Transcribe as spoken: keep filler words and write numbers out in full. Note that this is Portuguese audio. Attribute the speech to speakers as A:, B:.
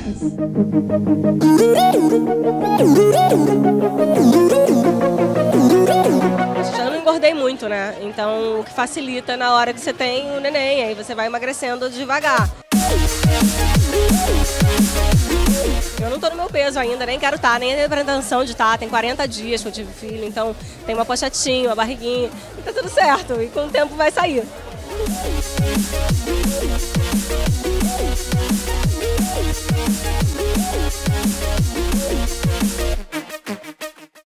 A: Já não engordei muito, né? Então o que facilita na hora que você tem o neném, aí você vai emagrecendo devagar. Eu não tô no meu peso ainda, nem quero estar, nem tenho pretensão de estar. Tem quarenta dias que eu tive filho, então tem uma pochetinha, uma barriguinha, e tá tudo certo. E com o tempo vai sair.